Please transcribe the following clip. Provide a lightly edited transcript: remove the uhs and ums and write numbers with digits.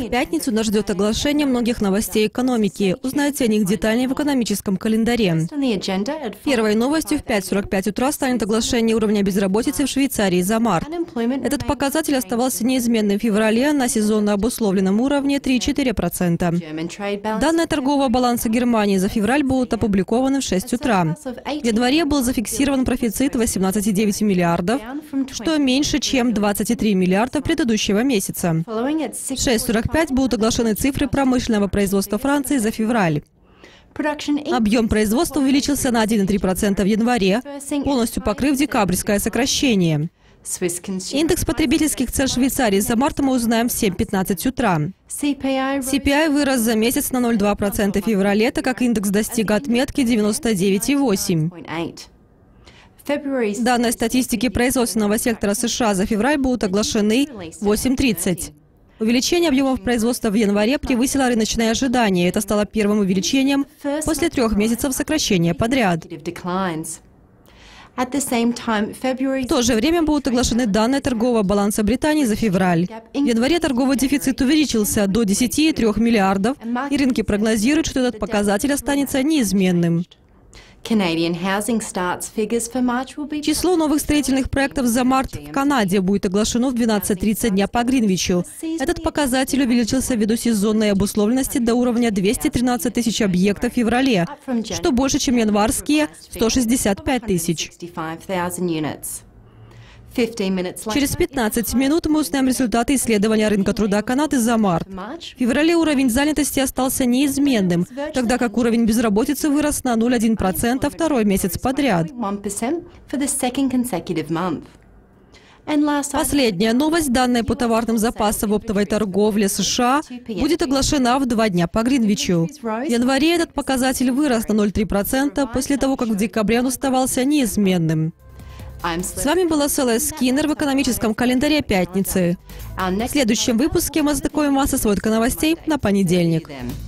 В пятницу нас ждет оглашение многих новостей экономики. Узнайте о них детальнее в экономическом календаре. Первой новостью в 5:45 утра станет оглашение уровня безработицы в Швейцарии за март. Этот показатель оставался неизменным в феврале на сезонно обусловленном уровне 3,4%. Данные торгового баланса Германии за февраль будут опубликованы в 6 утра. В январе был зафиксирован профицит 18,9 миллиардов, что меньше, чем 23 миллиарда предыдущего месяца. В 6:45 будут оглашены цифры промышленного производства Франции за февраль. Объем производства увеличился на 1,3% в январе, полностью покрыв декабрьское сокращение. Индекс потребительских цен Швейцарии за март мы узнаем в 7:15 утра. CPI вырос за месяц на 0,2% в феврале, так как индекс достиг отметки 99,8. Данные статистики производственного сектора США за февраль будут оглашены в 8:30. Увеличение объемов производства в январе превысило рыночные ожидания. Это стало первым увеличением после 3 месяцев сокращения подряд. В то же время будут оглашены данные торгового баланса Британии за февраль. В январе торговый дефицит увеличился до 10,3 миллиардов, и рынки прогнозируют, что этот показатель останется неизменным. Число новых строительных проектов за март в Канаде будет оглашено в 12:30 дня по Гринвичу. Этот показатель увеличился ввиду сезонной обусловленности до уровня 213 тысяч объектов в феврале, что больше, чем январские 165 тысяч. Через 15 минут мы узнаем результаты исследования рынка труда Канады за март. В феврале уровень занятости остался неизменным, тогда как уровень безработицы вырос на 0,1% второй месяц подряд. Последняя новость, данные по товарным запасам в оптовой торговле США, будет оглашена в 2 дня по Гринвичу. В январе этот показатель вырос на 0,3% после того, как в декабре он оставался неизменным. С вами была Селест Скиннер в экономическом календаре пятницы. В следующем выпуске мы знакомим вас со сводкой новостей на понедельник.